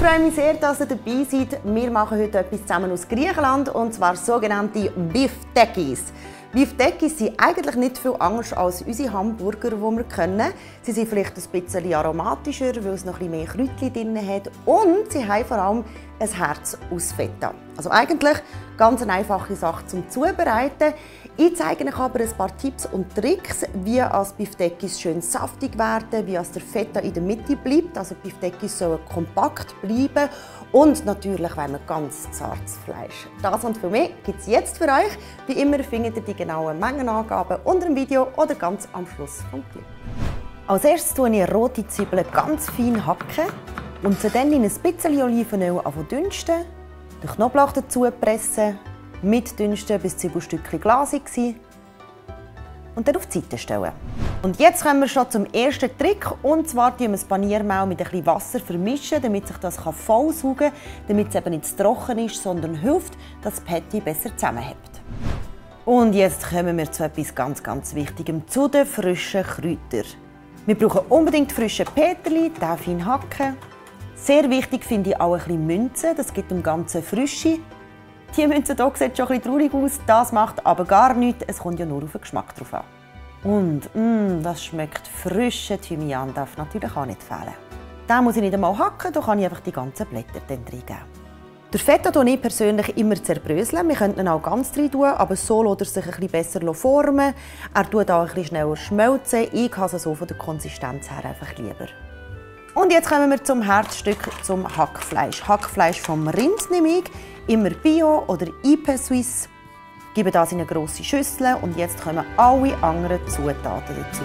freue mich sehr, dass ihr dabei seid. Wir machen heute etwas zusammen aus Griechenland, und zwar sogenannte Biftekis. Biftekis sind eigentlich nicht viel anders als unsere Hamburger, die wir kennen. Sie sind vielleicht ein bisschen aromatischer, weil es noch ein bisschen mehr Kräutchen drin hat. Und sie haben vor allem ein Herz aus Feta. Also eigentlich ganz eine einfache Sache zum Zubereiten. Ich zeige euch aber ein paar Tipps und Tricks, wie Biftekis schön saftig werden, wie der Feta in der Mitte bleibt. Also Biftekis sollen kompakt bleiben und natürlich wollen wir ganz zartes Fleisch. Das und viel mehr gibt es jetzt für euch. Wie immer findet ihr die genauen Mengenangaben unter dem Video oder ganz am Schluss vom Clip. Als erstes tue ich rote Zwiebeln ganz fein hacken und sie dann in ein bisschen Olivenöl dünsten, den Knoblauch dazu pressen, mitdünsten, bis die Zwiebelstückchen glasig sind und dann auf die Seite stellen. Und jetzt kommen wir schon zum ersten Trick, und zwar vermischen wir das Paniermehl mit ein bisschen Wasser, damit sich das vollsaugen kann, damit es eben nicht zu trocken ist, sondern hilft, dass das Patty besser zusammenhält. Und jetzt kommen wir zu etwas ganz Wichtigem, zu den frischen Kräutern. Wir brauchen unbedingt frischen Peterli, den fein hacken. Sehr wichtig finde ich auch ein bisschen Münzen, das gibt dem Ganzen Frische. Die Münze hier sieht schon ein bisschen traurig aus, das macht aber gar nichts, es kommt ja nur auf den Geschmack drauf an. Und das schmeckt. Frischer Thymian darf natürlich auch nicht fehlen. Den muss ich nicht einmal hacken, da kann ich einfach die ganzen Blätter reingeben. Der Feta tue ich persönlich immer zerbröseln. Wir könnten ihn auch ganz rein tun, aber so lässt er sich ein bisschen besser formen. Er tut auch ein bisschen schneller schmelzen. Ich habe es so von der Konsistenz her einfach lieber. Und jetzt kommen wir zum Herzstück, zum Hackfleisch. Hackfleisch vom Rind nehme ich, immer Bio oder IP Suisse. Gebe das in eine grosse Schüssel und jetzt kommen alle anderen Zutaten dazu.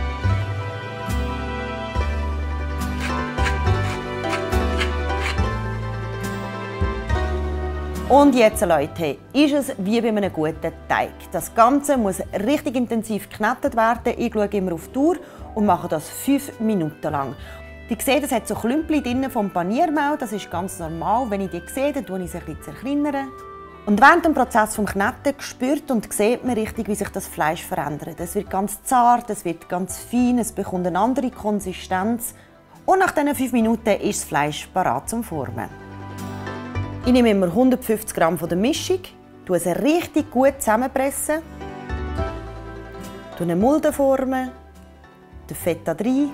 Und jetzt, Leute, ist es wie bei einem guten Teig. Das Ganze muss richtig intensiv geknetet werden. Ich schaue immer auf die Uhr und mache das 5 Minuten lang. Ihr seht, es hat so Klümpchen drin vom Paniermehl. Das ist ganz normal. Wenn ich die sehe, dann tue ich sie ein bisschen zerkleinern. Und während dem Prozess des Kneten spürt und sieht man richtig, wie sich das Fleisch verändert. Es wird ganz zart, es wird ganz fein, es bekommt eine andere Konsistenz. Und nach diesen 5 Minuten ist das Fleisch bereit zum Formen. Ich nehme immer 150 Gramm von der Mischung, tue sie richtig gut zusammenpressen, eine Mulde formen, den Feta rein.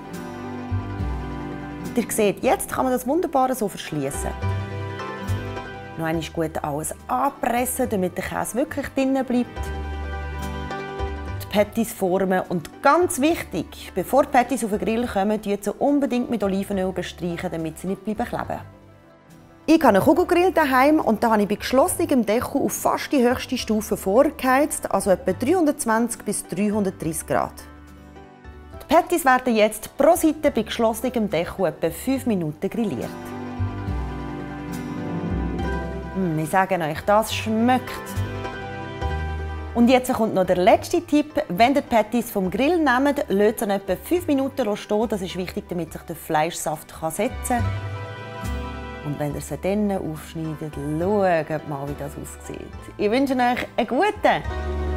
Ihr seht, jetzt kann man das wunderbar so verschließen. Noch einmal gut alles anpressen, damit der Käse wirklich drin bleibt. Die Patties formen und ganz wichtig, bevor die Patties auf den Grill kommen, sie unbedingt mit Olivenöl bestreichen, damit sie nicht kleben bleiben. Ich habe einen Kugelgrill daheim und da habe ich bei geschlossenem Deckel auf fast die höchste Stufe vorgeheizt, also etwa 320 bis 330 Grad. Die Patties werden jetzt pro Seite bei geschlossenem Deckel etwa 5 Minuten grilliert. Ich sage euch, das schmeckt. Und jetzt kommt noch der letzte Tipp. Wenn ihr die Patties vom Grill nehmt, lasst sie etwa 5 Minuten stehen. Das ist wichtig, damit sich der Fleischsaft setzen kann. Und wenn ihr sie dann aufschneidet, schaut mal, wie das aussieht. Ich wünsche euch einen guten.